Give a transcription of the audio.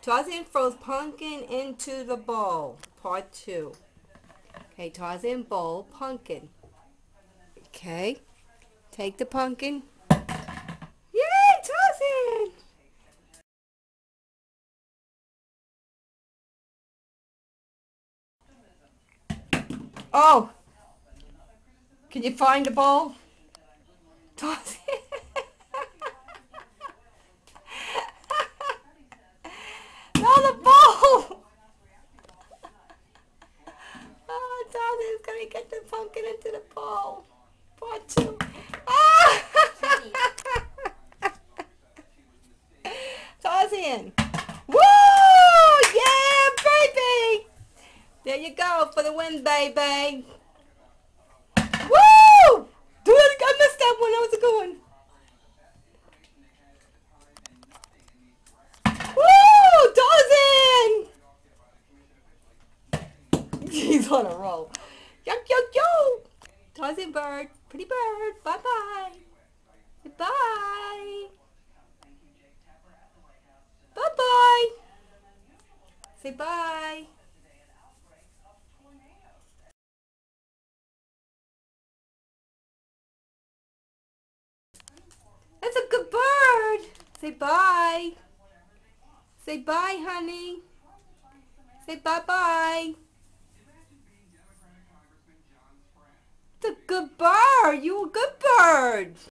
Tarzan throws pumpkin into the bowl. Part 2. Okay, Tarzan bowl, pumpkin. Okay, take the pumpkin. Yay, Tarzan! Oh, can you find the bowl? Tarzan. No, the bowl! Oh, Tarzan's gonna get the pumpkin into the bowl. Part 2. Ah! Tarzan. Woo! Yeah, baby! There you go for the win, baby. Woo! Do it! I missed that one. That was a good one. Woo! Tarzan! He's on a roll. Yo, yo, yo! Tarzan bird. Pretty bird. Bye-bye. Bye. Bye-bye. Say bye. That's a good bird. Say bye. Say bye, honey. Say bye-bye. It's a good bird. You a good bird.